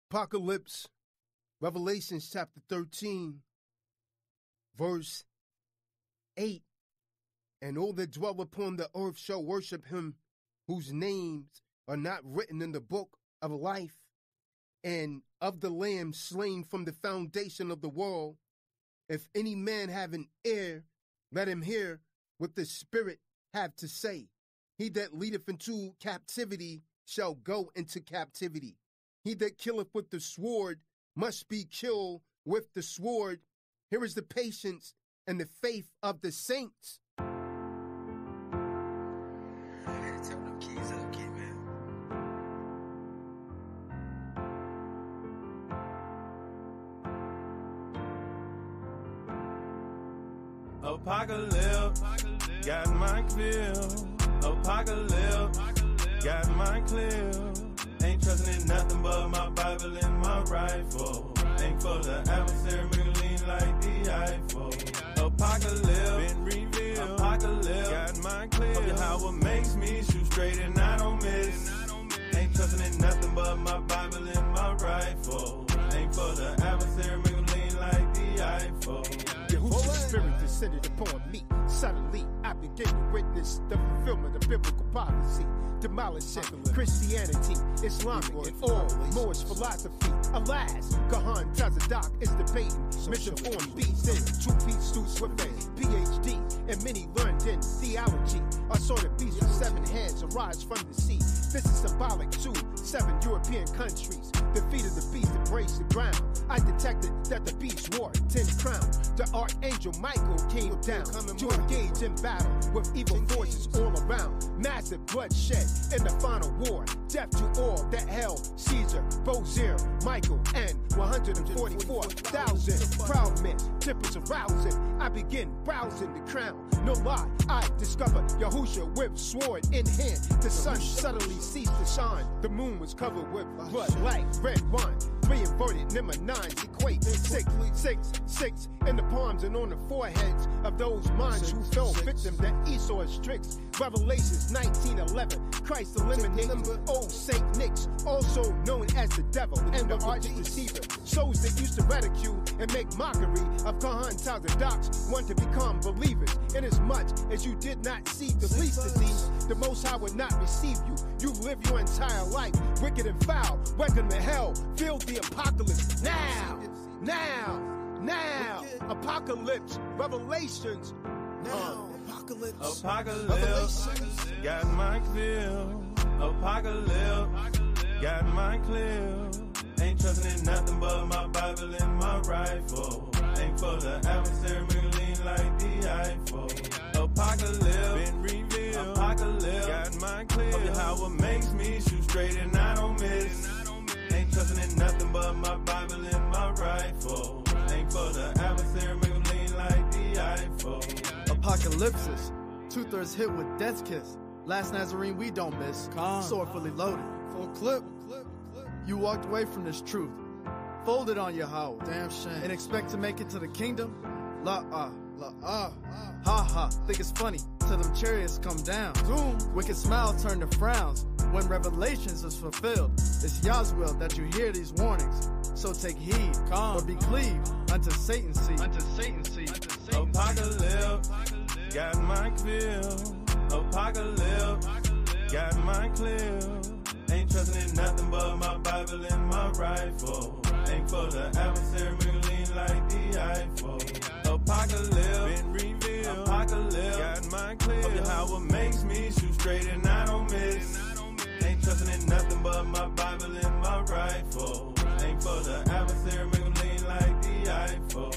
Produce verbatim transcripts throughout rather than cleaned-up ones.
Apocalypse, Revelation chapter thirteen, verse eight. And all that dwell upon the earth shall worship him, whose names are not written in the book of life, and of the Lamb slain from the foundation of the world. If any man have an ear, let him hear what the Spirit have to say. He that leadeth into captivity shall go into captivity. He that killeth with the sword must be killed with the sword. Here is the patience and the faith of the saints. Apocalypse, got my clear. Apocalypse, got my clear. Ain't trusting in nothing but my Bible and my rifle. Ain't for the adversary, mingling like the Eiffel. Apocalypse, been revealed. Apocalypse, got my clear. Hope your power makes me shoot straight and I don't miss. Ain't trusting in nothing but my Bible and my rifle. Ain't for the adversary, mingling like the Eiffel. Yahushua's Spirit descended upon me. Suddenly, I began to witness the fulfillment of biblical prophecy, demolishing Christianity, Islamic, and all Moorish philosophy. Alas, Kahan Tazadaq is debating misinformed beasts in two-piece suits with a P H D, and many learned in theology. I saw the beast with seven heads arise from the sea. This is symbolic to seven European countries. The feet of the beast embraced the ground. I detected that the beast wore ten crowns. The archangel Michael came down to engage in battle with evil forces all around. Massive bloodshed in the final war. Death to all that held Caesar, Bozier, Michael, and one hundred forty-four thousand proud men. Tempers arousing. I begin browsing the crown. No lie, I discovered Yahushua with sword in hand. The sun suddenly ceased to shine. The moon was covered with blood like red wine. Three inverted number nines equate six, six, six in the palms and on the foreheads of those minds who fell victim to Esau's tricks. Revelations nineteen eleven. Christ eliminated old Saint Nick's, also known as the devil and the arch deceiver. Souls that used to ridicule and make mockery of Kahan Tazadaq's want to become believers. Inasmuch as you did not see the least of these, the Most High would not receive you. You live your entire life wicked and foul. Welcome to hell. Feel the apocalypse now, now, now. Apocalypse, Revelations. Now, apocalypse. Apocalypse, got my clear. Apocalypse, got my clear. Ain't trusting in nothing but my Bible and my rifle. Ain't for the adversary, mingling like the Eiffel. Apocalypse, been revealed. Apocalypse, got my clear. Hope your power makes me shoot straight and I don't miss. Ain't trusting in nothing but my Bible and my rifle. Ain't for the adversary, mingling like the Eiffel. Apocalypsis, two-thirds hit with death kiss. Last Nazarene we don't miss. Calm. Sword fully loaded. Full clip. You walked away from this truth. Folded on your howl. Damn shame. And expect to make it to the kingdom? La ah, la ah. Ha ha, think it's funny till them chariots come down. Zoom. Wicked smile turn to frowns when Revelations is fulfilled. It's Yah's will that you hear these warnings. So take heed, calm, or be cleaved unto Satan's seed. Unto Satan's seed. Apocalypse, got my clear. Apocalypse, got my clear. Ain't trusting in nothing but my Bible and my rifle. Ain't for the adversary, mingling like the Eiffel. Apocalypse, been revealed. Apocalypse, got my clear. Hope your power makes me shoot straight and I don't miss. Ain't trusting in nothing but my Bible and my rifle. Ain't for the adversary, mingling like the Eiffel.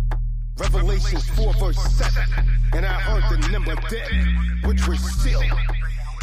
Revelations four verse seven. And I heard the number dead, which was sealed,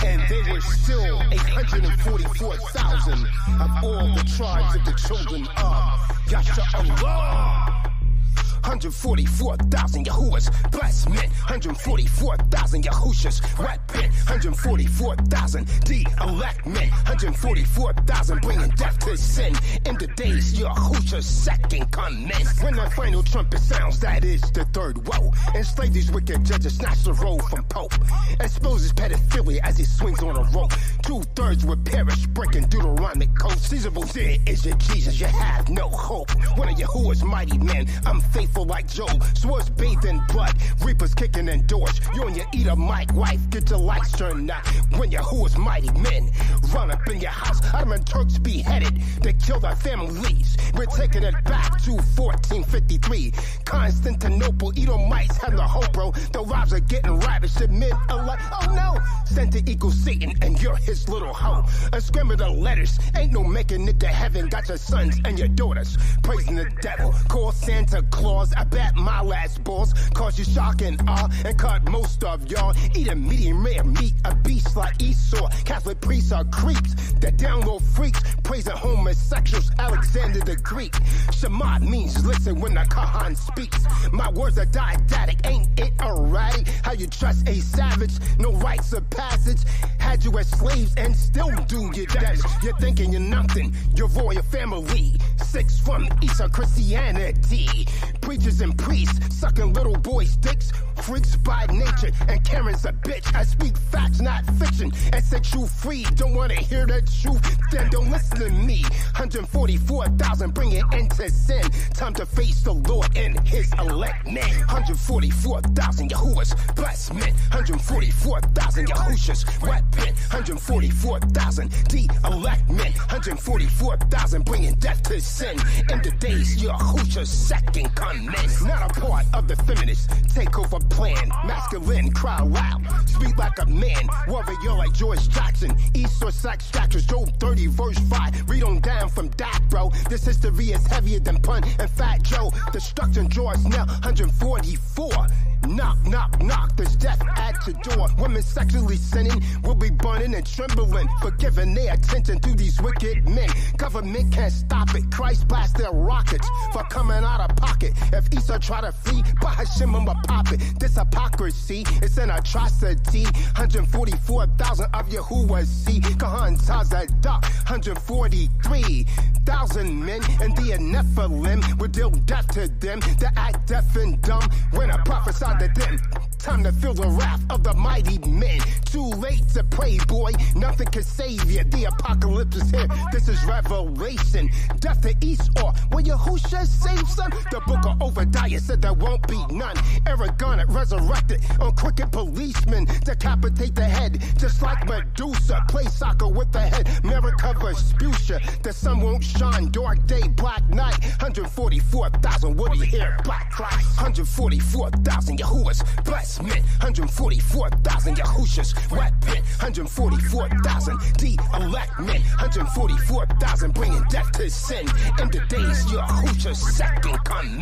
And they were still eight hundred forty-four thousand of all the tribes of the children of Yasha-Allah. one hundred forty-four thousand Yahuwahs, blessed men. one hundred forty-four thousand Yahushas, repent. one hundred forty-four thousand the elect men. one hundred forty-four thousand bringing death to sin. In the days Yahusha's second coming. When the final trumpet sounds, that is the third woe. Enslave these wicked judges, snatch the roll from Pope. Exposes pedophilia as he swings on a rope. Two-thirds will perish, breaking Deuteronomic code. Caesar Bozir is your Jesus, you have no hope. One of Yahuwah's mighty men, I'm faithful like Job. Swords bathed in blood, reapers kicking in doors. You and your Edomite wife, get your lights turned out. When Yahuwah's mighty men run up in your house, Ottoman Turks beheaded, they killed our families. We're taking it back to fourteen fifty-three. Constantinople, Edomites have the hope, bro. The lives are getting ravished, and men are like, oh no. Santa equals Satan, and you're his little hoe. A scramble of letters, ain't no making it to heaven. Got your sons and your daughters praising the devil. Call Santa Claus, I bet my last balls cause you shock and awe, and cut most of y'all. Eat a medium rare meat, a beast like Esau. Catholic priests are creeps that download freaks, praising homosexuals, Alexander the Greek. Shema means listen when the Kahan speaks. My words are didactic, ain't it erratic? How you trust a savage, no rites of passage. Had you as slaves and still do your dash. You're thinking you're nothing, your royal family. Six from Eastern Christianity. Preachers and priests, sucking little boys' dicks. Freaks by nature, and Karen's a bitch. I speak facts, not fiction, and set you free. Don't wanna hear the truth, then don't listen to me. one hundred forty-four thousand bring it into sin. Time to face the Lord and his elect men. one hundred forty-four thousand Yahuwahs, blessed men. one hundred forty-four thousand Yahushas, repent. one hundred forty-four thousand the elect men. one hundred forty-four thousand bringing death to sin. In the days Yahusha's second coming. Not a part of the feminist takeover plan. Masculine, cry loud, speak like a man. Warrior like George Jackson. East or Sax Jackers, Job thirty verse five. Read on down from that, bro. This history is heavier than Pun and Fat Joe. Destruction draws now one hundred forty-four. Knock, knock, knock, there's death at the door. Women sexually sinning will be burning and trembling for giving their attention to these wicked men. Government can't stop it. Christ blast their rockets for coming out of pocket. If Esau try to flee, Bahashim I'ma pop it. This hypocrisy is an atrocity. one hundred forty-four thousand of Yahuwah see. Kahan Tazadaq, one hundred forty-three thousand men, and the Nephilim will deal death to them that act deaf and dumb when I prophesy to them. Time to feel the wrath of the mighty men. Too late to pray, boy. Nothing can save you. The apocalypse is here. This is revelation. Death to Esau. Will Yahusha save some? The book of Obadiah said there won't be none. Arrogant resurrected on crooked policemen. Decapitate the head just like Medusa. Play soccer with the head. America Vespucia. The sun won't shine. Dark day, black night. one hundred forty-four thousand. What do you hear? Black Christ. one hundred forty-four thousand Yahuwahs. Bless men. one hundred forty-four thousand Yahushas. Repent. one hundred forty-four thousand. The elect men. one hundred forty-four thousand bringing death to sin. In the days Yahusha's second coming.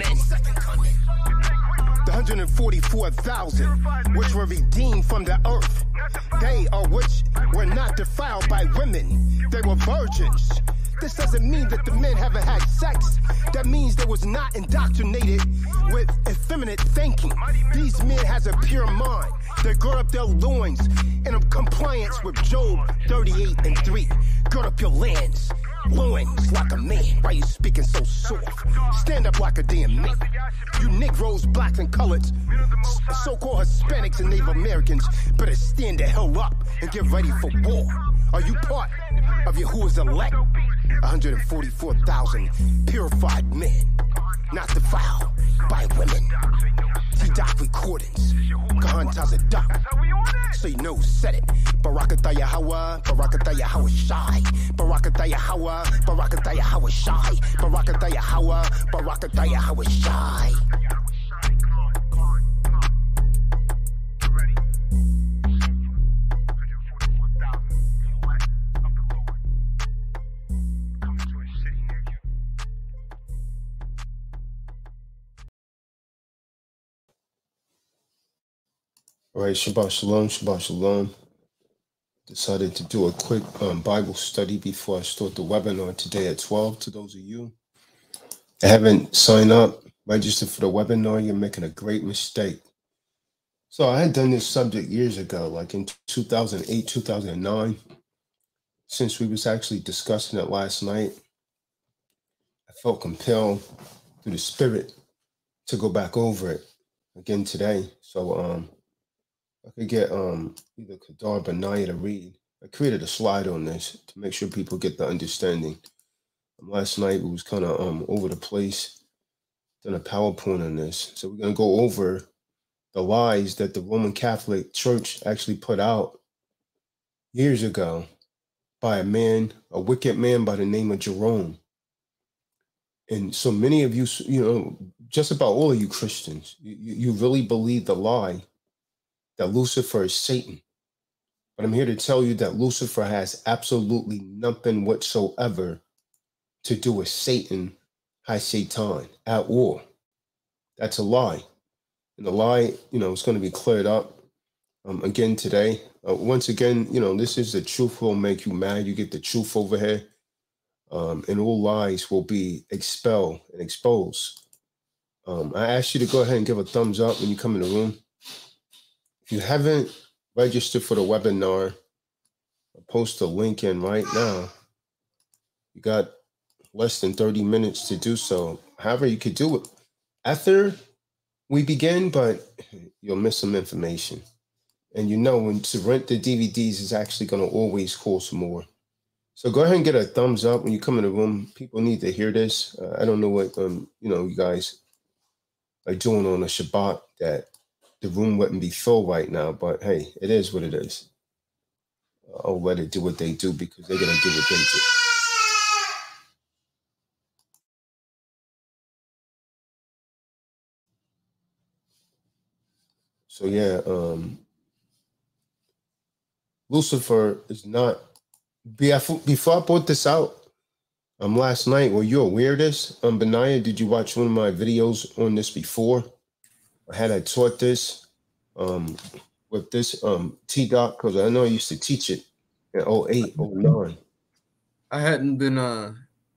The one hundred forty-four thousand which were redeemed from the earth. They are which were not defiled by women. They were virgins. This doesn't mean that the men haven't had sex. That means they was not indoctrinated with effeminate thinking. These men has a pure mind. They gird up their loins in compliance with Job thirty-eight and three. Gird up your lands, loins like a man. Why you speaking so soft? Stand up like a damn man. You Negroes, blacks and coloreds, so-called Hispanics and Native Americans, better stand the hell up and get ready for war. Are you part of Yahuwah's elect? one hundred forty-four thousand purified men, not defiled by women. T-Doc recordings, Kahan Tazadaq. So you know, said it. Barakatah Yahweh, Barakatah Yahweh Shai. Barakatah Yahweh, Barakatah Yahweh Shai. Barakatah Yahweh, Barakatah Yahweh Shai. All right, Shabbat Shalom, Shabbat Shalom. Decided to do a quick um, Bible study before I start the webinar today at twelve. To those of you that haven't signed up, registered for the webinar, you're making a great mistake. So I had done this subject years ago, like in two thousand eight, two thousand nine. Since we was actually discussing it last night, I felt compelled through the Spirit to go back over it again today. So um, I could get um, either Kadar or Benaiah to read. I created a slide on this to make sure people get the understanding. Um, last night it was kind of um, over the place. Done a PowerPoint on this. So we're going to go over the lies that the Roman Catholic Church actually put out years ago by a man, a wicked man by the name of Jerome. And so many of you, you know, just about all of you Christians, you, you really believe the lie that Lucifer is Satan. But I'm here to tell you that Lucifer has absolutely nothing whatsoever to do with Satan, High Satan, at all. That's a lie. And the lie, you know, is going to be cleared up um, again today. Uh, once again, you know, this is the truth will make you mad. You get the truth over here. Um, and all lies will be expelled and exposed. Um, I ask you to go ahead and give a thumbs up when you come in the room. If you haven't registered for the webinar, I'll post a link in right now. You got less than thirty minutes to do so. However, you could do it after we begin, but you'll miss some information. And you know, when to rent the D V Ds is actually going to always cost more. So go ahead and get a thumbs up when you come in the room. People need to hear this. Uh, I don't know what um, you know, you guys are doing on a Shabbat that the room wouldn't be full right now, but hey, it is what it is. I'll let it do what they do because they're gonna do what they do. So yeah, um, Lucifer is not. Before I put this out, um, last night, were you aware of this? Um, Benaiah, did you watch one of my videos on this before? Or had I taught this um, with this um, T-Doc? Because I know I used to teach it in oh eight, oh nine. I hadn't been uh,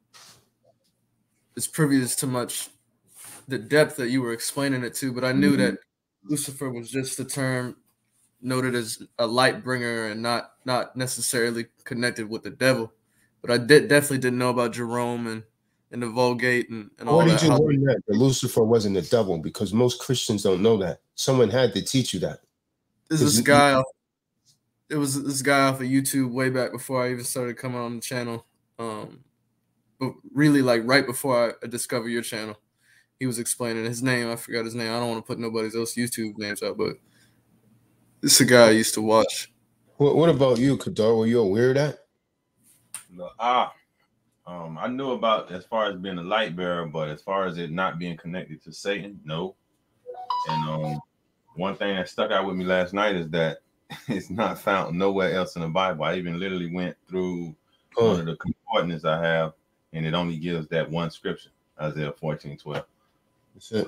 as previous to much the depth that you were explaining it to, but I knew mm-hmm. that Lucifer was just the term noted as a light bringer and not not necessarily connected with the devil. But I did definitely didn't know about Jerome and, and the Vulgate and, and all that. Where did you learn that? That Lucifer wasn't the devil? Because most Christians don't know that. Someone had to teach you that. There's this guy off, it was this guy off of YouTube way back before I even started coming on the channel. Um, but really like right before I discovered your channel. He was explaining his name. I forgot his name. I don't want to put nobody's else YouTube names out, but this is a guy I used to watch. What, what about you, Kadar? Were you aware of that? No, ah, um, I knew about as far as being a light bearer, but as far as it not being connected to Satan, no. And um, one thing that stuck out with me last night is that it's not found nowhere else in the Bible. I even literally went through oh. one of the concordance I have, and it only gives that one scripture, Isaiah fourteen twelve. That's it.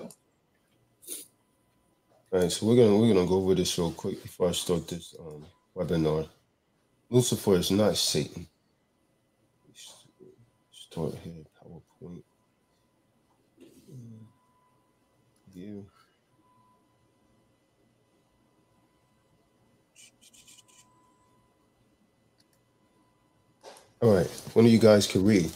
All right, so we're gonna we're gonna go over this real quick before I start this um, webinar. Lucifer is not Satan. Start here, PowerPoint. View. All right, one of you guys can read.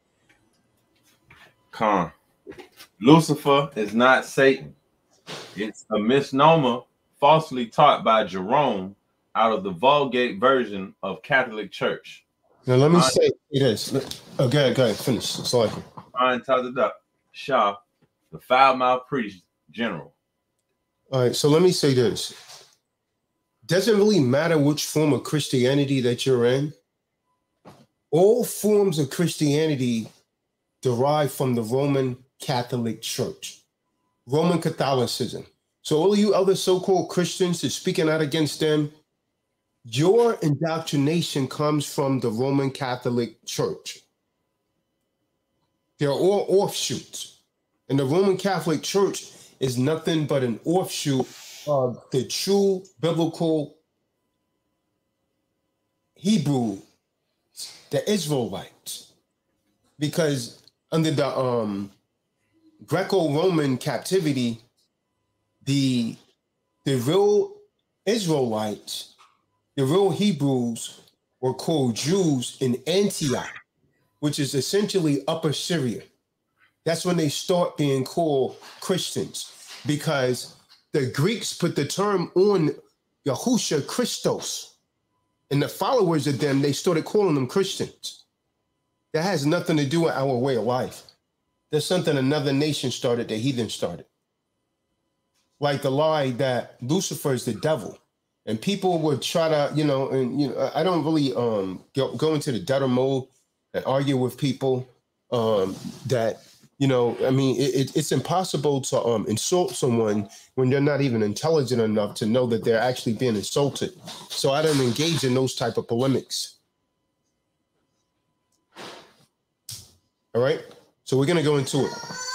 Kahan. Lucifer is not Satan. It's a misnomer falsely taught by Jerome out of the Vulgate version of Catholic Church. Now let me Kahan, say this. Okay, okay, finish. Sorry. Kahan Tazadaq, Shah, the foul-mouthed priest general. All right, so let me say this. Doesn't really matter which form of Christianity that you're in. All forms of Christianity derive from the Roman Catholic Church, Roman Catholicism. So all of you other so-called Christians that are speaking out against them, your indoctrination comes from the Roman Catholic Church. They're all offshoots. And the Roman Catholic Church is nothing but an offshoot of the true biblical Hebrew, the Israelites, because under the um, Greco-Roman captivity, the the real Israelites, the real Hebrews, were called Jews in Antioch, which is essentially Upper Syria. That's when they start being called Christians, because the Greeks put the term on Yahusha Christos, and the followers of them, they started calling them Christians. That has nothing to do with our way of life. There's something another nation started, the heathen started. Like the lie that Lucifer is the devil. And people would try to, you know, and you know, I don't really um go, go into the debtor mode and argue with people um that, you know, I mean, it, it, it's impossible to um insult someone when they're not even intelligent enough to know that they're actually being insulted. So I don't engage in those type of polemics. All right, so we're gonna go into it.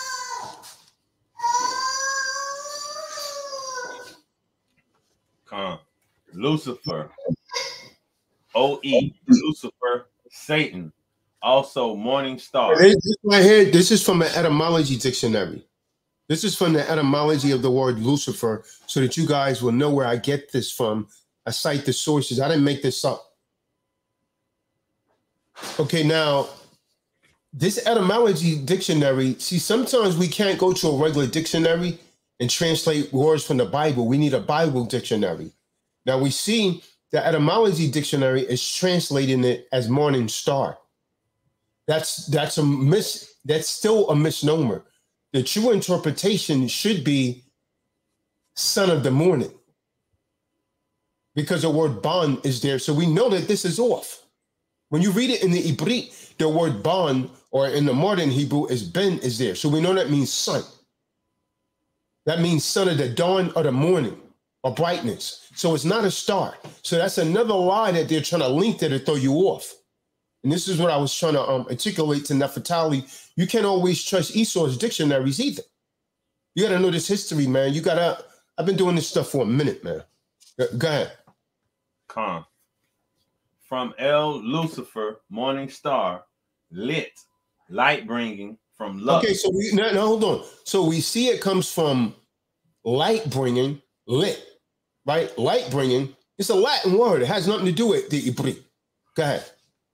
Come. Lucifer, O E, Lucifer, Satan, also morning star. This right here, this is from an etymology dictionary. This is from the etymology of the word Lucifer, so that you guys will know where I get this from. I cite the sources. I didn't make this up. Okay, now, this etymology dictionary, see, sometimes we can't go to a regular dictionary and translate words from the Bible. We need a Bible dictionary. Now we see the etymology dictionary is translating it as morning star. That's that's a mis that's still a misnomer. The true interpretation should be son of the morning, because the word ban is there. So we know that this is off. When you read it in the Ibrit, the word ban, or in the modern Hebrew, is ben is there. So we know that means sun. That means son of the dawn or the morning or brightness. So it's not a star. So that's another lie that they're trying to link there to throw you off. And this is what I was trying to um, articulate to Nefertali. You can't always trust Esau's dictionaries either. You got to know this history, man. You got to, I've been doing this stuff for a minute, man. Go ahead. Come. From El Lucifer, morning star, lit, light bringing, from lux. Okay, so we, now, now hold on. So we see it comes from light bringing, lit, right? Light bringing. It's a Latin word. It has nothing to do with the Ibri. Go ahead.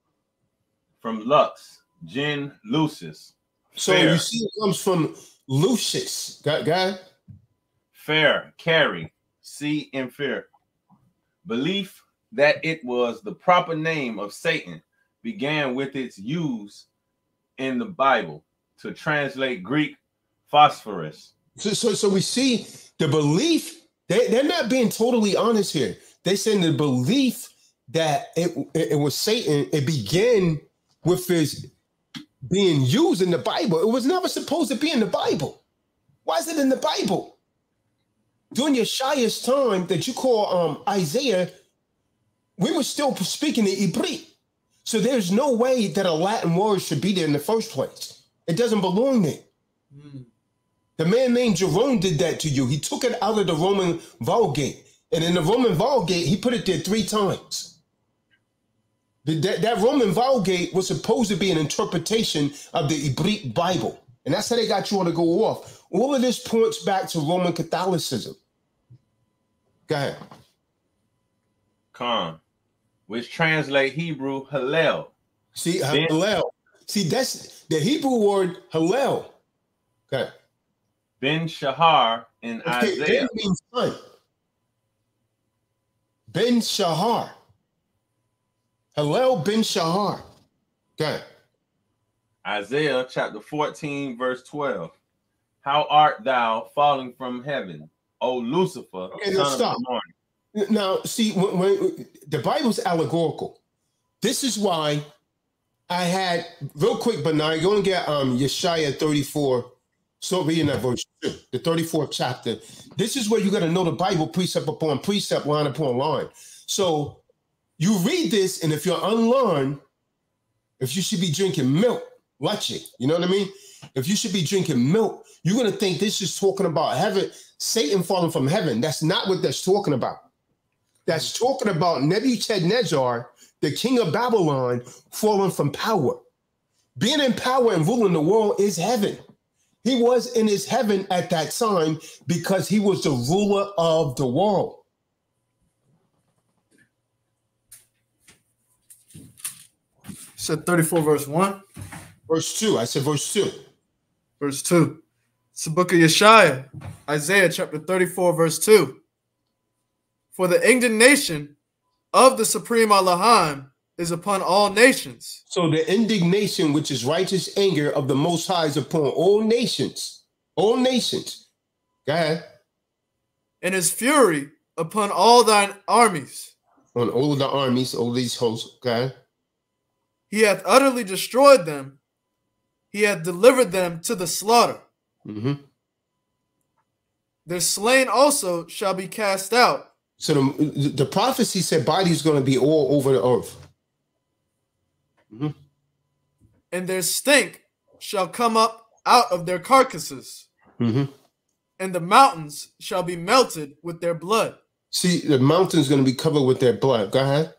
From lux, Gen Lucis. So fair. You see it comes from Lucius. Got guy? Fair, carry, see and fear. Belief that it was the proper name of Satan began with its use in the Bible to translate Greek phosphorus. So, so, so we see the belief, they, they're not being totally honest here. They're saying the belief that it, it, it was Satan, it began with his being used in the Bible. It was never supposed to be in the Bible. Why is it in the Bible? During Yeshaya's time that you call um, Isaiah, we were still speaking the Ibri. So there's no way that a Latin word should be there in the first place. It doesn't belong there. Mm. The man named Jerome did that to you. He took it out of the Roman Vulgate. And in the Roman Vulgate, he put it there three times. That, that Roman Vulgate was supposed to be an interpretation of the Ibri Bible. And that's how they got you all to go off. All of this points back to Roman Catholicism. Go ahead. Khan, which translate Hebrew Hallel. See, ben, Hallel. See, that's the Hebrew word Hallel. Okay. Ben Shahar in okay, Isaiah. Ben means son. Ben Shahar. Hallel ben Shahar. Okay. Isaiah chapter fourteen, verse twelve. How art thou falling from heaven, O Lucifer, okay, son now stop. of the morning? Now, see, when, when, the Bible's allegorical. This is why I had, real quick, but now you're going to get um, Yeshaya thirty-four. Start reading that verse two, the thirty-fourth chapter. This is where you got to know the Bible precept upon precept, line upon line. So you read this, and if you're unlearned, if you should be drinking milk, leche, you know what I mean? If you should be drinking milk, you're going to think this is talking about heaven, Satan falling from heaven. That's not what that's talking about. That's talking about Nebuchadnezzar the king of Babylon fallen from power. Being in power and ruling the world is heaven. He was in his heaven at that time because he was the ruler of the world. Said thirty-four, verse one. Verse two. I said verse two. Verse two. It's the book of Yeshaya, Isaiah chapter thirty-four, verse two. For the indignation of the supreme Elohim is upon all nations. So the indignation, which is righteous anger of the Most High, is upon all nations. All nations. Go ahead. And his fury upon all thine armies. On all of the armies, all these hosts. Go ahead. He hath utterly destroyed them. He hath delivered them to the slaughter. Mm-hmm. Their slain also shall be cast out. So the, the prophecy said bodies going to be all over the earth. Mm-hmm. And their stink shall come up out of their carcasses. Mm-hmm. And the mountains shall be melted with their blood. See, the mountain's going to be covered with their blood. Go ahead.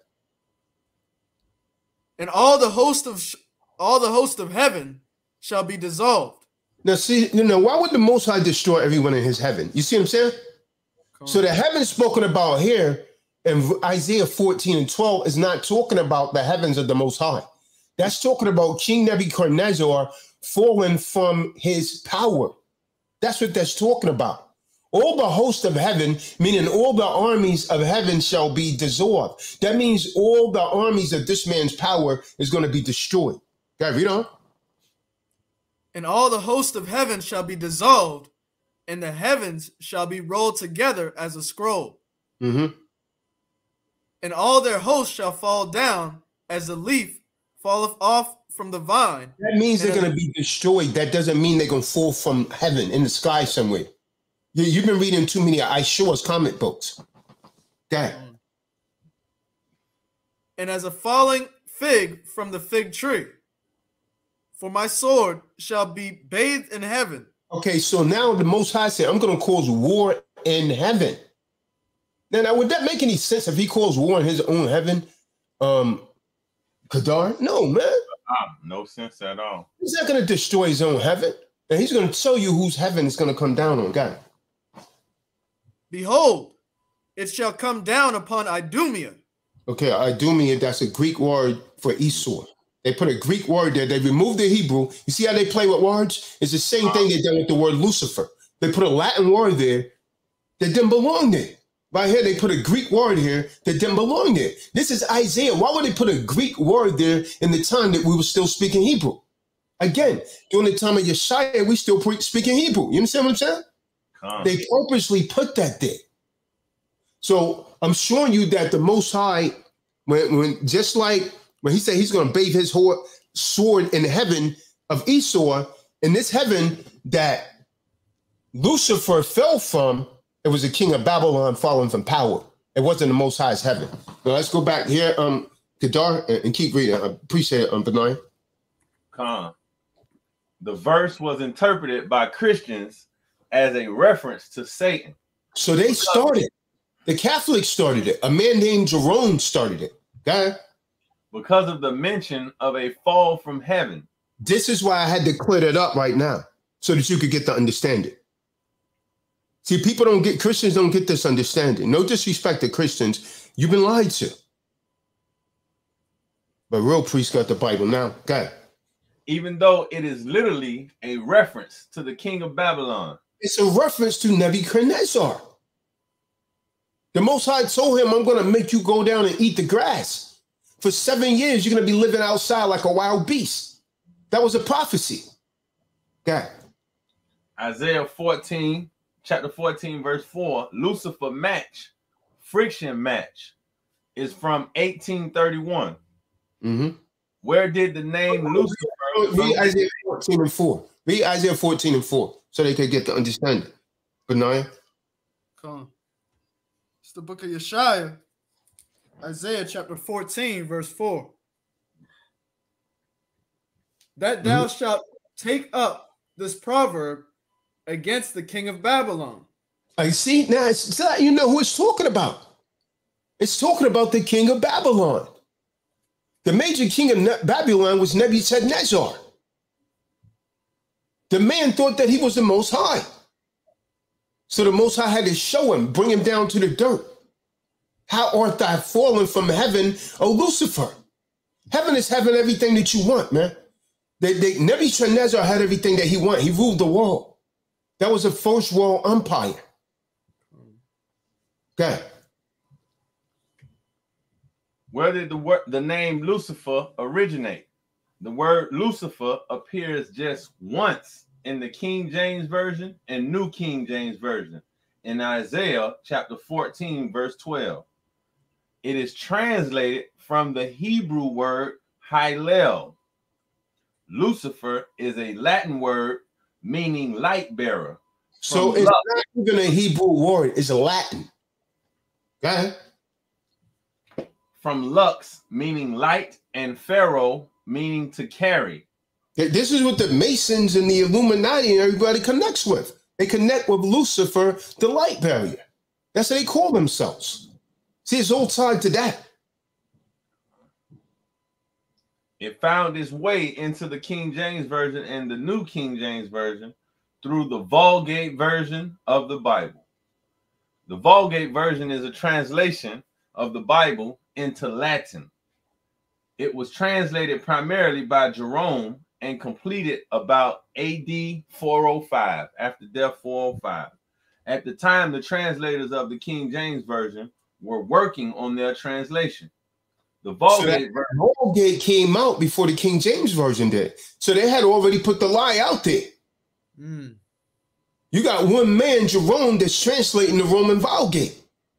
And all the host of all the host of heaven shall be dissolved. Now, see, you know, why would the Most High destroy everyone in his heaven? You see what I'm saying? Come So on. the heaven spoken about here in Isaiah fourteen and twelve is not talking about the heavens of the Most High. That's talking about King Nebuchadnezzar falling from his power. That's what that's talking about. All the host of heaven, meaning all the armies of heaven, shall be dissolved. That means all the armies of this man's power is going to be destroyed. Okay, read on. And all the host of heaven shall be dissolved, and the heavens shall be rolled together as a scroll. Mm-hmm. And all their hosts shall fall down as a leaf falleth off from the vine. That means And they're going to be destroyed. That doesn't mean they're going to fall from heaven in the sky somewhere. You, you've been reading too many iShaw's comic books. That. And as a falling fig from the fig tree. For my sword shall be bathed in heaven. Okay, so now the Most High said, I'm going to cause war in heaven. Now, now, would that make any sense if he calls war in his own heaven? Um, Kadar? No, man. Ah, no sense at all. He's not going to destroy his own heaven. And he's going to tell you whose heaven is going to come down on, God. Behold, it shall come down upon Idumea. Okay, Idumea, that's a Greek word for Esau. They put a Greek word there. They removed the Hebrew. You see how they play with words? It's the same thing they done with the word Lucifer. They put a Latin word there that didn't belong there. Right here, they put a Greek word here that didn't belong there. This is Isaiah. Why would they put a Greek word there in the time that we were still speaking Hebrew? Again, during the time of Yeshaya, we still speaking Hebrew. You understand what I'm saying? Come. They purposely put that there. So I'm showing you that the Most High, when, when just like when he said he's going to bathe his sword in the heaven of Esau, in this heaven that Lucifer fell from, it was the king of Babylon falling from power. It wasn't the Most High's heaven. Now let's go back here, um, Kedar, and, and keep reading. I appreciate it, um, Benai. Come. The verse was interpreted by Christians as a reference to Satan. So they started. The Catholics started it. A man named Jerome started it. Okay? Because of the mention of a fall from heaven. This is why I had to clear that up right now, so that you could get to understand it. See, people don't get, Christians don't get this understanding. No disrespect to Christians. You've been lied to. But real priests got the Bible now. Go ahead. Even though it is literally a reference to the king of Babylon. It's a reference to Nebuchadnezzar. The Most High told him, I'm going to make you go down and eat the grass. For seven years, you're going to be living outside like a wild beast. That was a prophecy. Go ahead. Isaiah fourteen, chapter fourteen, verse four, Lucifer match, friction match, is from eighteen thirty-one. Mm-hmm. Where did the name Lucifer... Read Isaiah fourteen and four. Read Isaiah fourteen and four so they could get the understanding. Benaiah? Come on. It's the book of Yeshaya, Isaiah chapter fourteen, verse four. That thou mm-hmm. shalt take up this proverb against the king of Babylon. I see. Now, it's, it's not, you know who it's talking about. It's talking about the king of Babylon. The major king of Babylon was Nebuchadnezzar. The man thought that he was the Most High. So the Most High had to show him, bring him down to the dirt. How art thou fallen from heaven, O Lucifer? Heaven is having everything that you want, man. They, they, Nebuchadnezzar had everything that he wanted. He ruled the world. That was a first world empire. Okay. Where did the word, the name Lucifer originate? The word Lucifer appears just once in the King James Version and New King James Version in Isaiah chapter fourteen, verse twelve. It is translated from the Hebrew word Hillel. Lucifer is a Latin word meaning light bearer. So it's lux. Not even a Hebrew word, it's a Latin. Go ahead. From lux, meaning light, and pharaoh, meaning to carry. This is what the Masons and the Illuminati and everybody connects with. They connect with Lucifer, the light barrier. That's what they call themselves. See, it's all tied to that. It found its way into the King James Version and the New King James Version through the Vulgate version of the Bible. The Vulgate version is a translation of the Bible into Latin. It was translated primarily by Jerome and completed about A D four oh five, after death four oh five. At the time, the translators of the King James Version were working on their translation. The Vulgate, so version, Vulgate came out before the King James Version did. So they had already put the lie out there. Mm. You got one man, Jerome, that's translating the Roman Vulgate.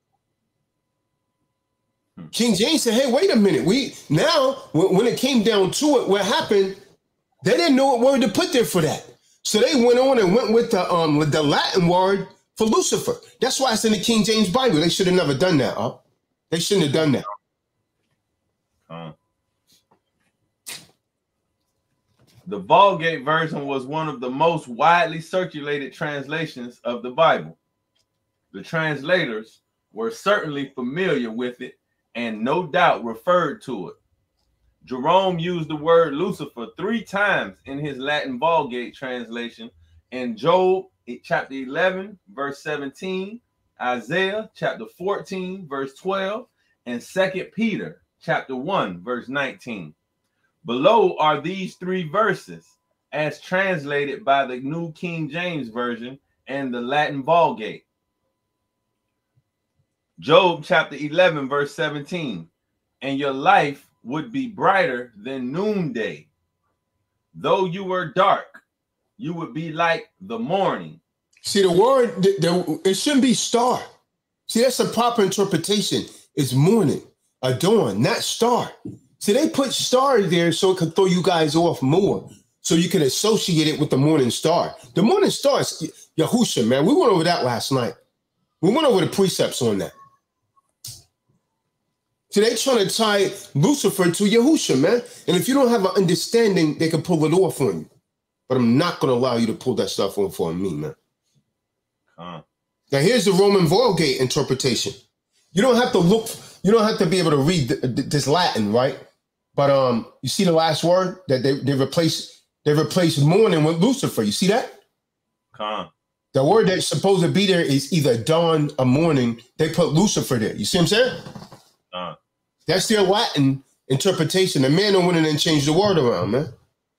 Hmm. King James said, hey, wait a minute. We now, when, when it came down to it, what happened, they didn't know what word to put there for that. So they went on and went with the um with the Latin word for Lucifer. That's why it's in the King James Bible. They should have never done that, huh? They shouldn't have done that. Uh, the Vulgate version was one of the most widely circulated translations of the Bible. The translators were certainly familiar with it and no doubt referred to it. Jerome used the word Lucifer three times in his Latin Vulgate translation in Job chapter eleven, verse seventeen, Isaiah chapter fourteen, verse twelve, and Second Peter chapter one, verse nineteen. Below are these three verses as translated by the New King James Version and the Latin Vulgate. Job chapter eleven, verse seventeen. And your life would be brighter than noonday. Though you were dark, you would be like the morning. See, the word, the, the, it shouldn't be star. See, that's a proper interpretation. It's morning, a dawn, not star. See, they put star there so it could throw you guys off more, so you can associate it with the morning star. The morning star is Yahusha, man. We went over that last night. We went over the precepts on that. So they trying to tie Lucifer to Yahusha, man. And if you don't have an understanding, they can pull it off on you. But I'm not going to allow you to pull that stuff off on me, man. Huh. Now, here's the Roman Vulgate interpretation. You don't have to look, you don't have to be able to read th th this Latin, right? But um, you see the last word that they, they replace, they replace morning with Lucifer. You see that? Huh. The word that's supposed to be there is either dawn or morning. They put Lucifer there. You see what I'm saying? Uh, That's their Latin interpretation. The man don't went in and changed the word around, man.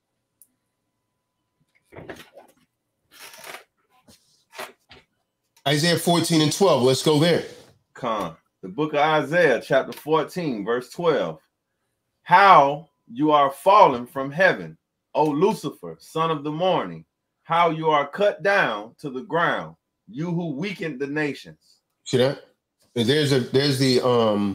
Isaiah fourteen and twelve. Let's go there. Con. The book of Isaiah, chapter fourteen, verse twelve. How you are fallen from heaven, O Lucifer, son of the morning. How you are cut down to the ground, you who weakened the nations. See that? There's a there's the um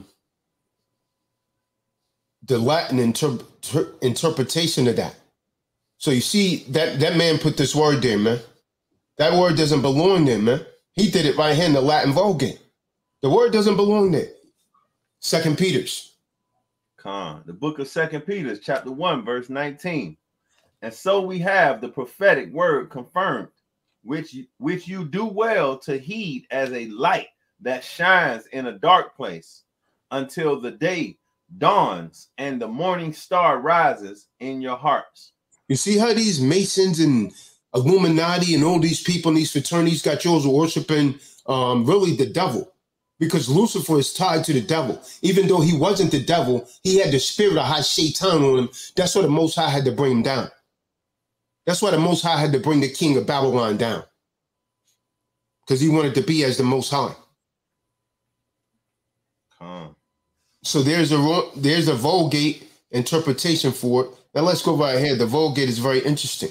the Latin inter ter interpretation of that. So you see that that man put this word there, man. That word doesn't belong there, man. He did it right here in the Latin Vulgate. The word doesn't belong there. Second Peter's. Con. The book of Second Peter, chapter one, verse nineteen. And so we have the prophetic word confirmed, which which you do well to heed as a light that shines in a dark place, until the day dawns and the morning star rises in your hearts. You see how these Masons and Illuminati and all these people in these fraternities got yours worshiping um, really the devil, because Lucifer is tied to the devil. Even though he wasn't the devil, he had the spirit of high Shaitan on him. That's why the Most High had to bring him down. That's why the Most High had to bring the king of Babylon down, because he wanted to be as the Most High. Huh. So there's a there's a Vulgate interpretation for it. Now let's go right ahead. The Vulgate is very interesting.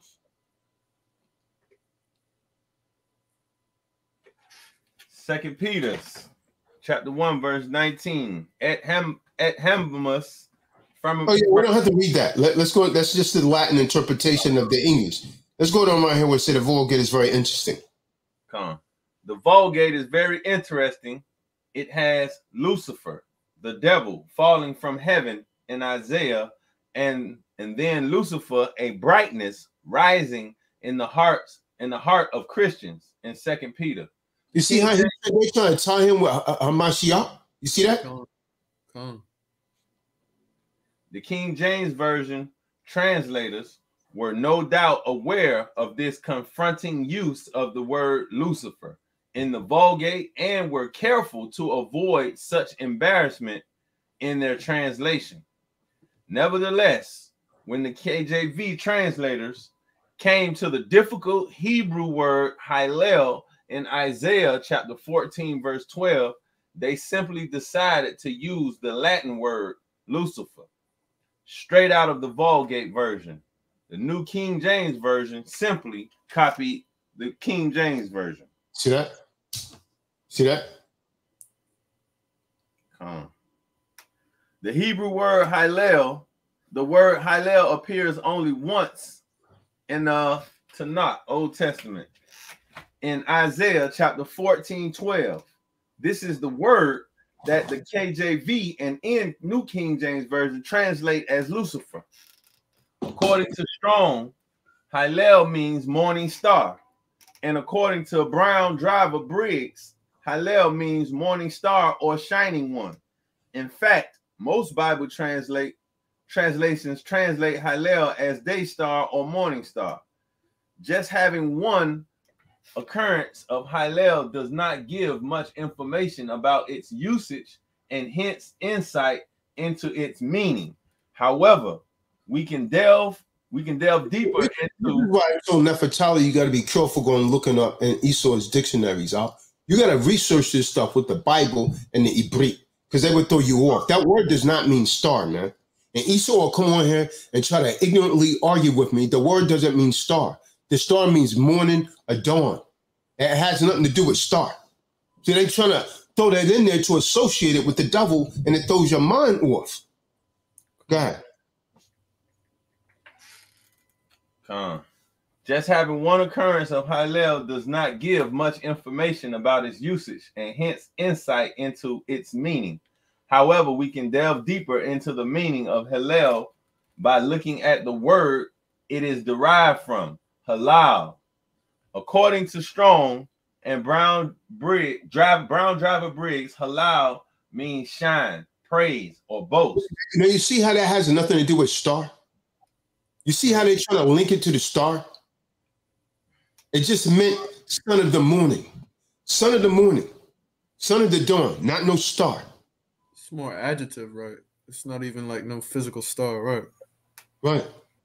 Second Peter, chapter one, verse nineteen. Et hem et hembimus from. Oh yeah, we don't have to read that. Let, let's go. That's just the Latin interpretation of the English. Let's go down right here where it said the Vulgate is very interesting. Come on. The Vulgate is very interesting. It has Lucifer, the devil, falling from heaven in Isaiah, and and then Lucifer, a brightness rising in the hearts in the heart of Christians in Second Peter. You see how he, they're trying to tie him with Hamashiach? You see that? Come on. Come on. The King James Version translators were no doubt aware of this confronting use of the word Lucifer in the Vulgate and were careful to avoid such embarrassment in their translation. Nevertheless, when the K J V translators came to the difficult Hebrew word Hallel in Isaiah chapter fourteen, verse twelve, they simply decided to use the Latin word Lucifer, straight out of the Vulgate version. The New King James Version simply copied the King James Version. See that? See that? Come. The Hebrew word Hallel, the word Hallel appears only once in the Tanakh, Old Testament. In Isaiah chapter fourteen, twelve. This is the word that the K J V and in New King James Version translate as Lucifer. According to Strong, Hallel means morning star. And according to Brown Driver Briggs, Hallel means morning star or shining one. In fact, most Bible translate translations translate Hallel as day star or morning star. Just having one occurrence of Hallel does not give much information about its usage and hence insight into its meaning. However, we can delve we can delve deeper into right. So Nefertali, you got to be careful going looking up in Esau's dictionaries. Huh? You got to research this stuff with the Bible and the Ibrit, because they would throw you off. That word does not mean star, man. And Esau will come on here and try to ignorantly argue with me. The word doesn't mean star. The star means morning, a dawn. It has nothing to do with star. So they're trying to throw that in there to associate it with the devil, and it throws your mind off. Go ahead. Uh, just having one occurrence of Hallel does not give much information about its usage and hence insight into its meaning. However, we can delve deeper into the meaning of Hallel by looking at the word it is derived from, halal. According to Strong and Brown Brig, drive, Brown Driver Briggs, halal means shine, praise, or boast. You know, you see how that has nothing to do with star? You see how they're trying to link it to the star? It just meant son of the morning. Son of the morning. Son of the dawn, not no star. It's more adjective, right? It's not even like no physical star, right? Right.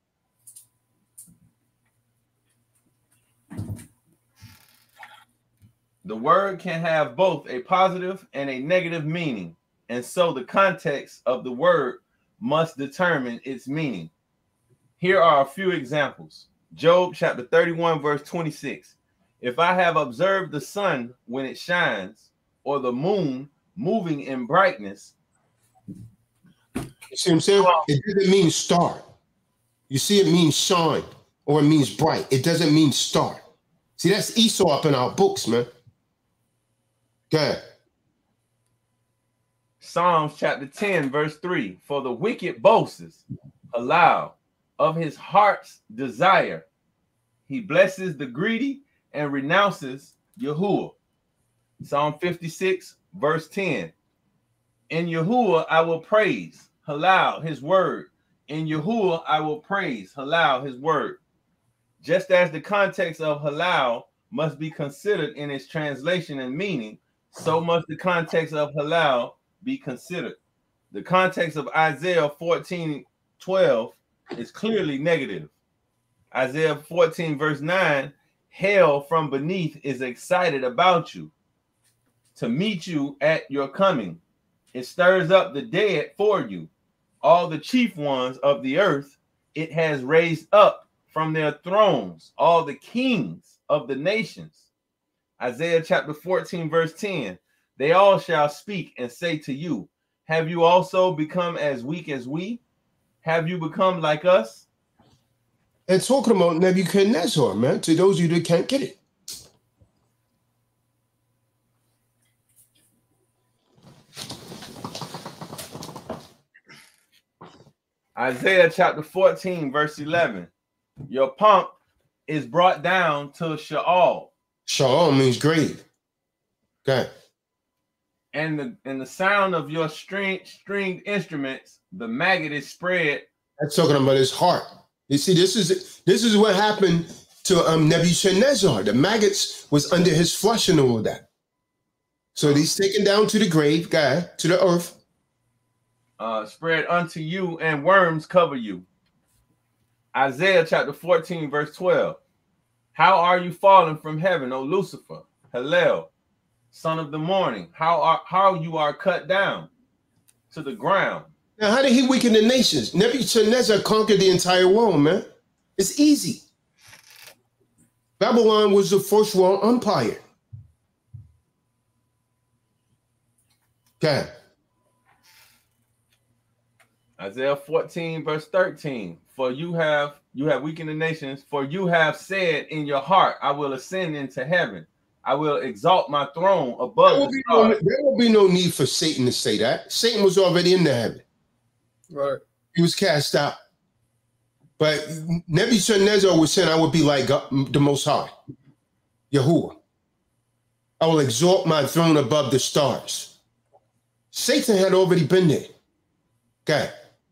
The word can have both a positive and a negative meaning, and so the context of the word must determine its meaning. Here are a few examples. Job chapter thirty-one, verse twenty-six. If I have observed the sun when it shines, or the moon moving in brightness. You see what I'm saying? It doesn't mean star. You see, it means shine, or it means bright. It doesn't mean star. See, that's Esau up in our books, man. Go ahead. Psalms chapter ten, verse three. For the wicked boasts aloud of his heart's desire. He blesses the greedy and renounces Yahuwah. Psalm fifty-six, verse ten. In Yahuwah I will praise, halal, his word. In Yahuwah I will praise, halal, his word. Just as the context of halal must be considered in its translation and meaning, so must the context of halal be considered. The context of Isaiah fourteen twelve is clearly negative. Isaiah fourteen verse nine, hell from beneath is excited about you to meet you at your coming. It stirs up the dead for you. All the chief ones of the earth it has raised up from their thrones, all the kings of the nations. Isaiah chapter fourteen verse ten, they all shall speak and say to you, have you also become as weak as we? Have you become like us? And talking about Nebuchadnezzar, man, to those of you that can't get it. Isaiah chapter fourteen, verse eleven. Your pomp is brought down to Sheol. Sheol means grave. Okay. And the and the sound of your string stringed instruments, the maggot is spread. That's talking about his heart. You see, this is this is what happened to um, Nebuchadnezzar. The maggots was under his flesh and all that. So he's taken down to the grave, guy, to the earth. Uh, spread unto you, and worms cover you. Isaiah chapter fourteen, verse twelve. How are you fallen from heaven, O Lucifer, Hallel, son of the morning? How are how you are cut down to the ground. Now, how did he weaken the nations? Nebuchadnezzar conquered the entire world, man. It's easy. Babylon was the first world empire. Okay. Isaiah fourteen, verse thirteen. For you have you have weakened the nations, for you have said in your heart, I will ascend into heaven. I will exalt my throne above There will, the be stars. no, there will be no need for Satan to say that. Satan was already in the heaven. Right. He was cast out. But Nebuchadnezzar was saying, I would be like God, the Most High, Yahuwah. I will exalt my throne above the stars. Satan had already been there. Okay.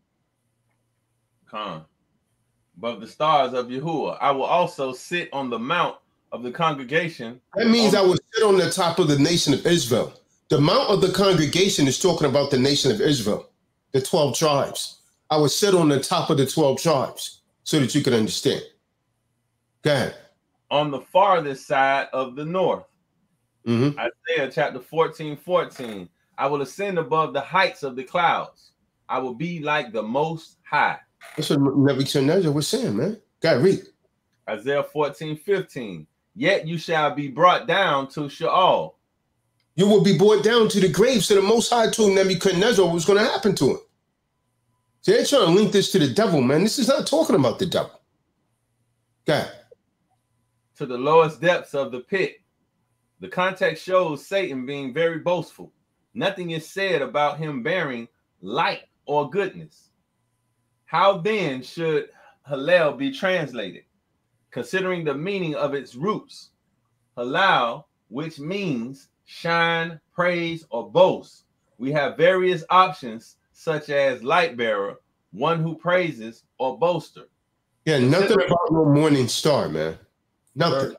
Kahan. Above the stars of Yahuwah. I will also sit on the mount of the congregation. That means on I will sit on the top of the nation of Israel. The mount of the congregation is talking about the nation of Israel, the twelve tribes. I will sit on the top of the twelve tribes so that you can understand. Go ahead. On the farthest side of the north. Mm-hmm. Isaiah chapter fourteen, fourteen. I will ascend above the heights of the clouds. I will be like the Most High. That's what Nebuchadnezzar was saying, man. Go ahead, read. Isaiah fourteen, fifteen. Yet you shall be brought down to Sheol. You will be brought down to the grave. So the Most High told Nebuchadnezzar what was going to happen to him. So they're trying to link this to the devil, man. This is not talking about the devil. Go ahead. To the lowest depths of the pit. The context shows Satan being very boastful. Nothing is said about him bearing light or goodness. How then should Hallel be translated? Considering the meaning of its roots, Halal, which means shine, praise, or boast, we have various options such as light bearer, one who praises, or boaster. Yeah, nothing about no morning star, man. Nothing.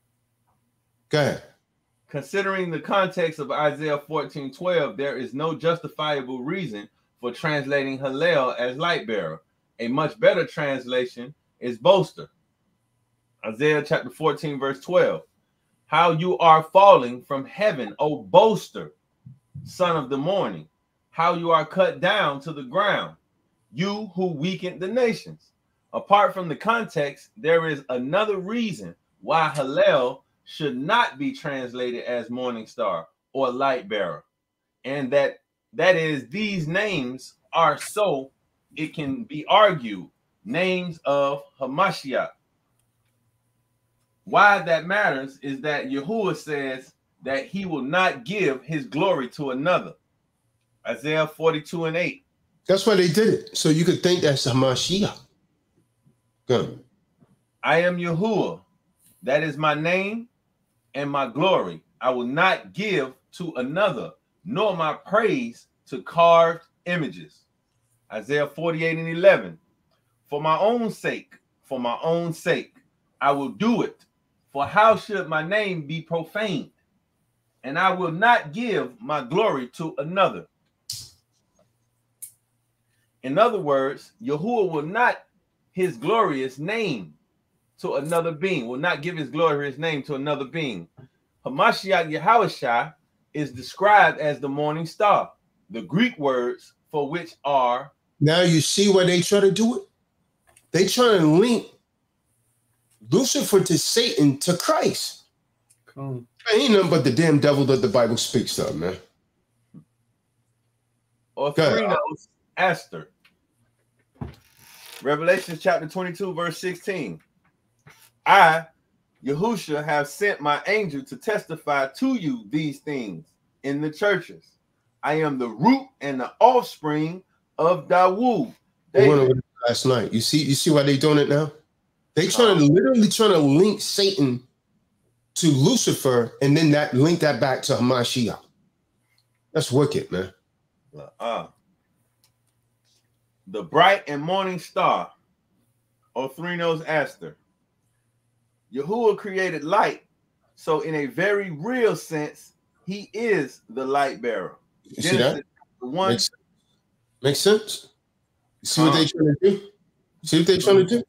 Go ahead. Considering the context of Isaiah fourteen, twelve, there is no justifiable reason for translating Hallel as light bearer. A much better translation is boaster. Isaiah chapter fourteen, verse twelve. How you are falling from heaven, O boaster, son of the morning. How you are cut down to the ground, you who weakened the nations. Apart from the context, there is another reason why Hallel should not be translated as morning star or light bearer. And that that is these names are so it can be argued names of Hamashiach. Why that matters is that Yahuwah says that he will not give his glory to another. Isaiah forty-two and eight. That's why they did it. So you could think that's Hamashiach. Go. I am Yahuwah. That is my name and my glory. I will not give to another, nor my praise to carved images. Isaiah forty-eight and eleven. For my own sake, for my own sake, I will do it. For how should my name be profaned? And I will not give my glory to another. In other words, Yahuwah will not his glorious name to another being, will not give his glorious name to another being. Hamashiach Yahushua is described as the morning star, the Greek words for which are... Now you see why they try to do it? They try to link Lucifer to Satan to Christ. Cool. Ain't nothing but the damn devil that the Bible speaks of, man. Or three knows Esther. Revelation chapter twenty-two, verse sixteen. I, Yahushua, have sent my angel to testify to you these things in the churches. I am the root and the offspring of Dawood. They went over last night. You see, you see why they doing it now? They trying to literally trying to link Satan to Lucifer and then that link that back to Hamashiach. That's wicked, man. Uh, the bright and morning star, or three nose Aster. Yahuwah created light, so in a very real sense, he is the light bearer. You see that? One makes, makes sense. You see uh, what they trying to do? You see what they trying to do?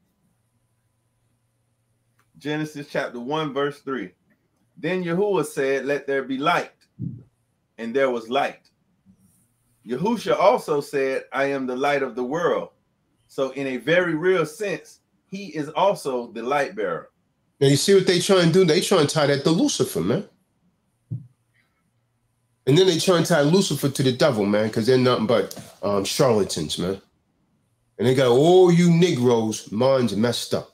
Genesis chapter one, verse three. Then Yahuwah said, let there be light. And there was light. Yahushua also said, I am the light of the world. So in a very real sense, he is also the light bearer. Now you see what they try and do? They try and tie that to Lucifer, man. And then they try and tie Lucifer to the devil, man, because they're nothing but um, charlatans, man. And they got all you Negroes' minds messed up.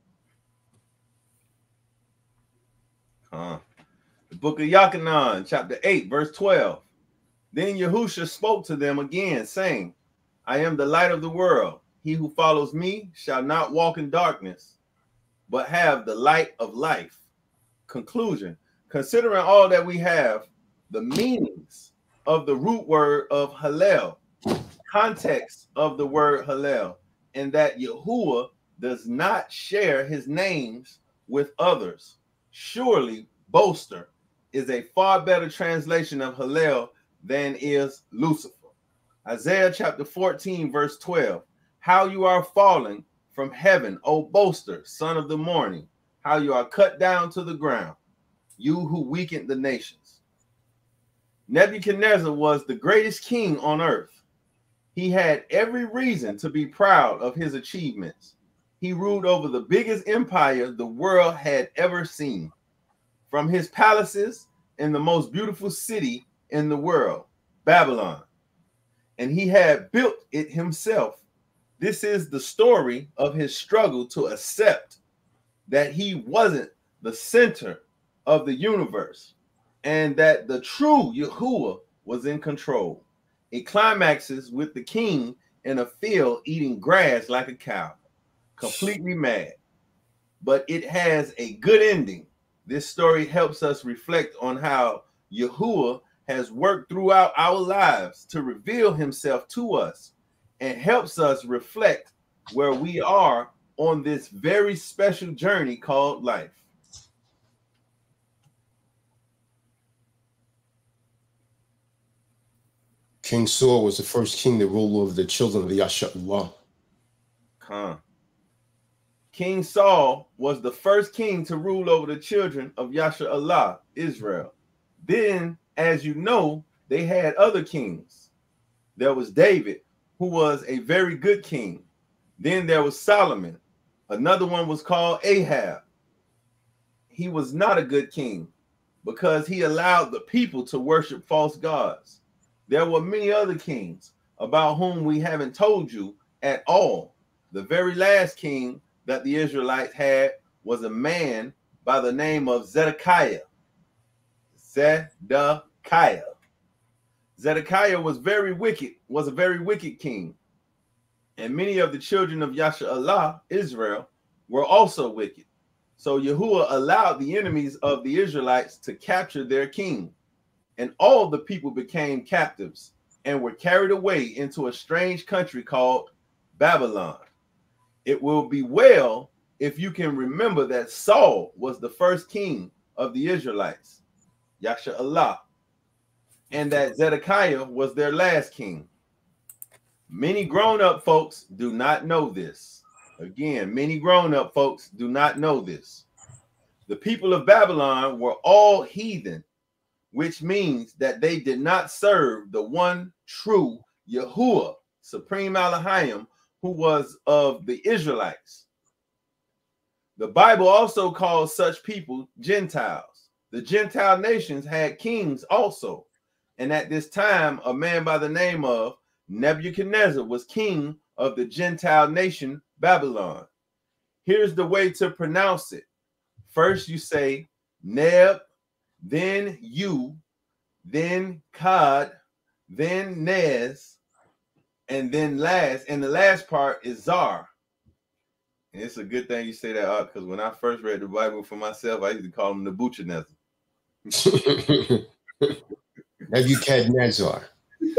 Uh, the book of Yachanan, chapter eight, verse twelve. Then Yahushua spoke to them again, saying, I am the light of the world. He who follows me shall not walk in darkness, but have the light of life. Conclusion. Considering all that we have, the meanings of the root word of Hallel, context of the word Hallel, and that Yahuwah does not share his names with others. Surely, boaster is a far better translation of Hallel than is Lucifer. Isaiah chapter fourteen, verse twelve. How you are falling from heaven, O boaster, son of the morning. How you are cut down to the ground, you who weakened the nations. Nebuchadnezzar was the greatest king on earth. He had every reason to be proud of his achievements. He ruled over the biggest empire the world had ever seen. From his palaces in the most beautiful city in the world, Babylon. And he had built it himself. This is the story of his struggle to accept that he wasn't the center of the universe and that the true Yahuwah was in control. It climaxes with the king in a field eating grass like a cow, completely mad. But it has a good ending. This story helps us reflect on how Yahuwah has worked throughout our lives to reveal himself to us and helps us reflect where we are on this very special journey called life. King Saul was the first king to rule over the children of the Yasha-Allah. Khan. King Saul was the first king to rule over the children of Yasha-Allah, Israel. Then, as you know, they had other kings. There was David, who was a very good king. Then there was Solomon. Another one was called Ahab. He was not a good king because he allowed the people to worship false gods. There were many other kings about whom we haven't told you at all. The very last king that the Israelites had was a man by the name of Zedekiah. Zedekiah. Zedekiah was very wicked, was a very wicked king. And many of the children of Yasha-Allah, Israel, were also wicked. So Yahuwah allowed the enemies of the Israelites to capture their king. And all the people became captives and were carried away into a strange country called Babylon. It will be well if you can remember that Saul was the first king of the Israelites, Yasha Allah, and that Zedekiah was their last king. Many grown-up folks do not know this. Again, many grown-up folks do not know this. The people of Babylon were all heathen, which means that they did not serve the one true Yahuwah, Supreme Elohim, who was of the Israelites. The Bible also calls such people Gentiles. The Gentile nations had kings also, and at this time, a man by the name of Nebuchadnezzar was king of the Gentile nation Babylon. Here's the way to pronounce it. First you say Neb, then you, then Kad, then Nez, and then last, and the last part is Zar. And it's a good thing you say that out, because when I first read the Bible for myself, I used to call him Nebuchadnezzar. Nebuchadnezzar.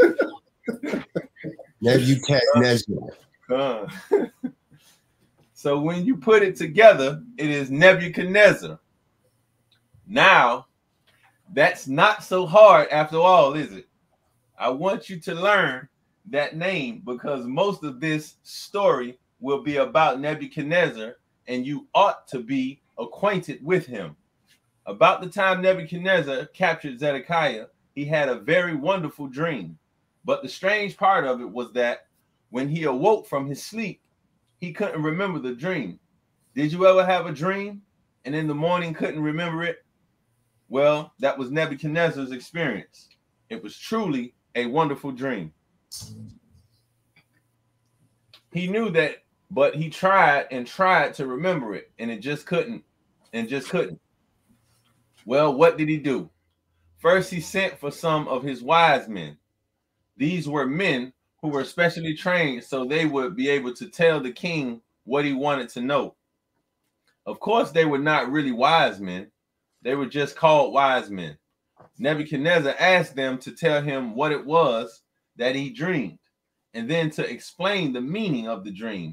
Nebuchadnezzar. Uh, so when you put it together, it is Nebuchadnezzar. Now, that's not so hard after all, is it? I want you to learn that name because most of this story will be about Nebuchadnezzar, and you ought to be acquainted with him. About the time Nebuchadnezzar captured Zedekiah, he had a very wonderful dream. But the strange part of it was that when he awoke from his sleep, he couldn't remember the dream. Did you ever have a dream and in the morning couldn't remember it? Well, that was Nebuchadnezzar's experience. It was truly a wonderful dream. He knew that, but he tried and tried to remember it, and it just couldn't, and just couldn't. Well, what did he do? First, he sent for some of his wise men. These were men who were specially trained so they would be able to tell the king what he wanted to know. Of course, they were not really wise men. They were just called wise men. Nebuchadnezzar asked them to tell him what it was that he dreamed, and then to explain the meaning of the dream.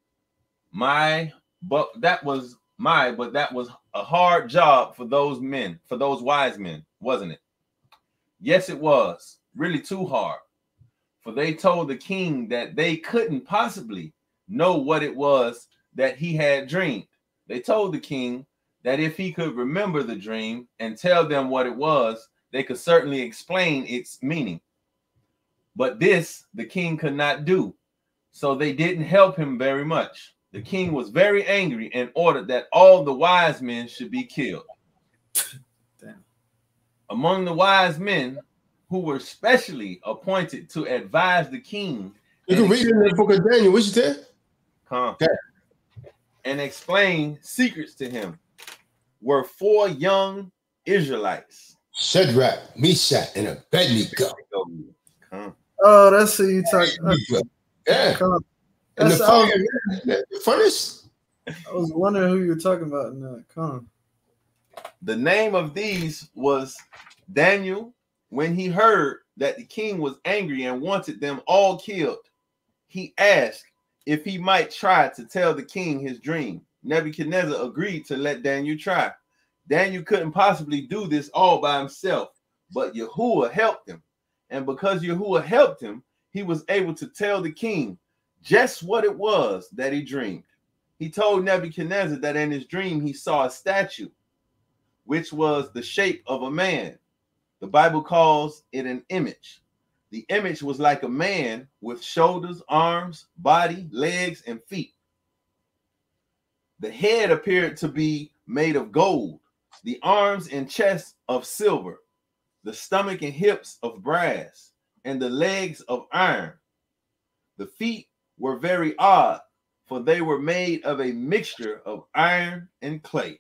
My, but that was my, but that was a hard job for those men, for those wise men, wasn't it? Yes, it was. Really too hard. For they told the king that they couldn't possibly know what it was that he had dreamed. They told the king that if he could remember the dream and tell them what it was, they could certainly explain its meaning. But this the king could not do, so they didn't help him very much. The king was very angry and ordered that all the wise men should be killed. Damn. Among the wise men who were specially appointed to advise the king. You can read in the book of Daniel. What you said? Huh? And explain secrets to him were four young Israelites. Shadrach, Meshach, and Abednego. Huh? Oh, that's who you talking about. Yeah. And the fire, the furnace. I was wondering who you were talking about in that. Come. The name of these was Daniel. When he heard that the king was angry and wanted them all killed, he asked if he might try to tell the king his dream. Nebuchadnezzar agreed to let Daniel try. Daniel couldn't possibly do this all by himself, but Yahuwah helped him. And because Yahuwah helped him, he was able to tell the king just what it was that he dreamed. He told Nebuchadnezzar that in his dream he saw a statue, which was the shape of a man. The Bible calls it an image. The image was like a man with shoulders, arms, body, legs, and feet. The head appeared to be made of gold, the arms and chest of silver, the stomach and hips of brass, and the legs of iron. The feet were very odd, for they were made of a mixture of iron and clay.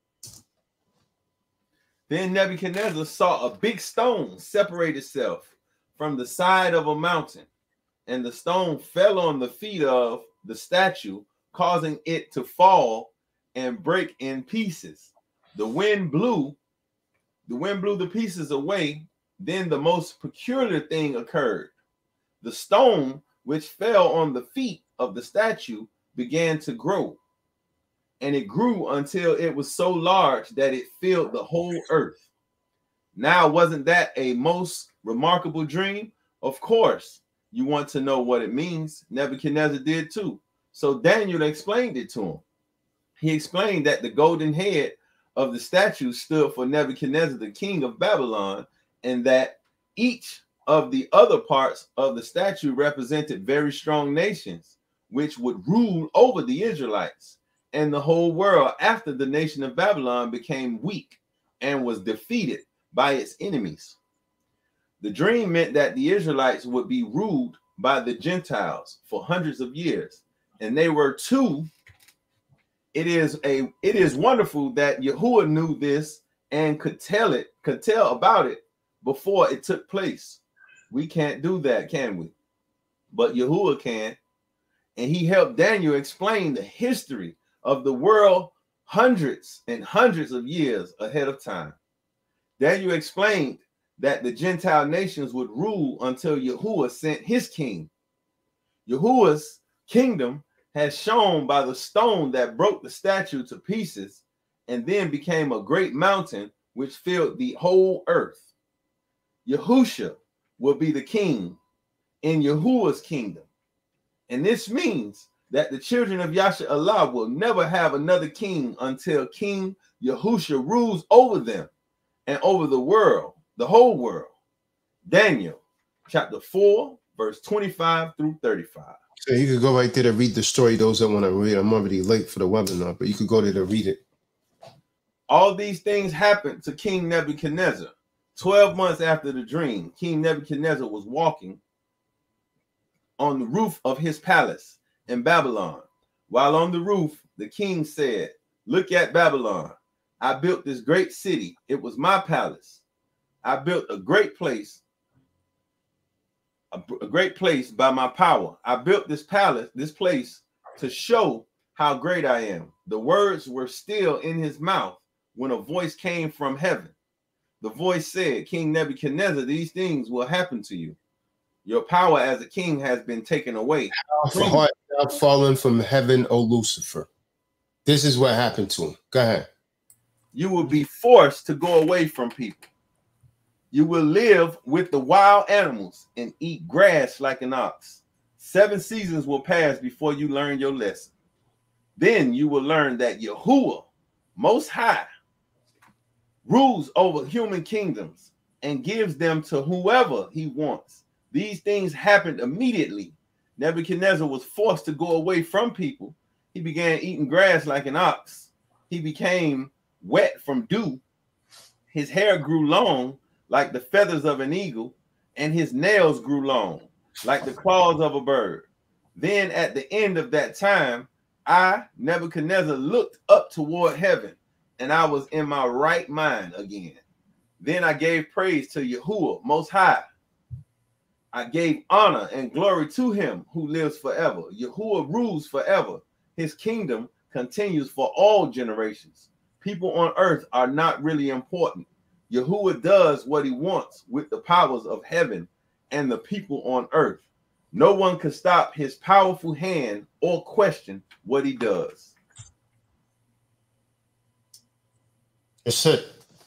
Then Nebuchadnezzar saw a big stone separate itself from the side of a mountain, and the stone fell on the feet of the statue, causing it to fall and break in pieces. The wind blew, the wind blew the pieces away. Then the most peculiar thing occurred. The stone which fell on the feet of the statue began to grow, and it grew until it was so large that it filled the whole earth. Now, wasn't that a most remarkable dream? Of course, you want to know what it means. Nebuchadnezzar did too. So Daniel explained it to him. He explained that the golden head of the statue stood for Nebuchadnezzar, the king of Babylon, and that each of the other parts of the statue represented very strong nations, which would rule over the Israelites and the whole world after the nation of Babylon became weak and was defeated by its enemies. The dream meant that the Israelites would be ruled by the Gentiles for hundreds of years, and they were two. It is a it is wonderful that Yahuwah knew this and could tell it, could tell about it before it took place. We can't do that, can we? But Yahuwah can. And he helped Daniel explain the history of the world hundreds and hundreds of years ahead of time. Daniel explained that the Gentile nations would rule until Yahuwah sent his king. Yahuwah's kingdom has shown by the stone that broke the statue to pieces and then became a great mountain which filled the whole earth. Yahusha will be the king in Yahuwah's kingdom. And this means that the children of Yasha Allah will never have another king until King Yahusha rules over them and over the world, the whole world. Daniel chapter four, verse twenty-five through thirty-five. So you could go right there to read the story, those that want to read. I'm already late for the webinar, but you could go there to read it. All these things happened to King Nebuchadnezzar. Twelve months after the dream, King Nebuchadnezzar was walking on the roof of his palace in Babylon. While on the roof, the king said, "Look at Babylon. I built this great city. It was my palace. I built a great place, a, a great place by my power. I built this palace, this place to show how great I am." The words were still in his mouth when a voice came from heaven. The voice said, "King Nebuchadnezzar, these things will happen to you. Your power as a king has been taken away. For heart thou fallen from heaven, O Lucifer." This is what happened to him. Go ahead. You will be forced to go away from people. You will live with the wild animals and eat grass like an ox. Seven seasons will pass before you learn your lesson. Then you will learn that Yahuwah, Most High, rules over human kingdoms and gives them to whoever he wants. These things happened immediately. Nebuchadnezzar was forced to go away from people. He began eating grass like an ox. He became wet from dew. His hair grew long like the feathers of an eagle, and his nails grew long like the claws of a bird. Then at the end of that time, I, Nebuchadnezzar, looked up toward heaven, and I was in my right mind again. Then I gave praise to Yahuwah, Most High. I gave honor and glory to him who lives forever. Yahuwah rules forever. His kingdom continues for all generations. People on earth are not really important. Yahuwah does what he wants with the powers of heaven and the people on earth. No one can stop his powerful hand or question what he does. That's it.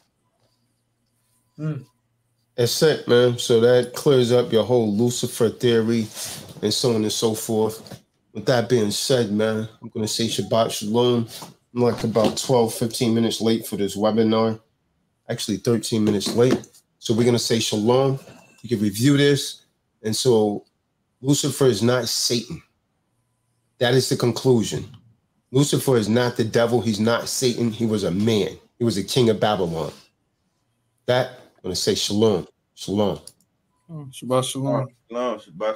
Mm. That's it, man. So that clears up your whole Lucifer theory and so on and so forth. With that being said, man, I'm going to say Shabbat Shalom. I'm like about twelve, fifteen minutes late for this webinar. Actually, thirteen minutes late. So we're going to say Shalom. You can review this. And so Lucifer is not Satan. That is the conclusion. Lucifer is not the devil. He's not Satan. He was a man. He was a king of Babylon. That, I'm going to say Shalom. Shalom. Oh, Shabbat Shalom. Shalom. Shabbat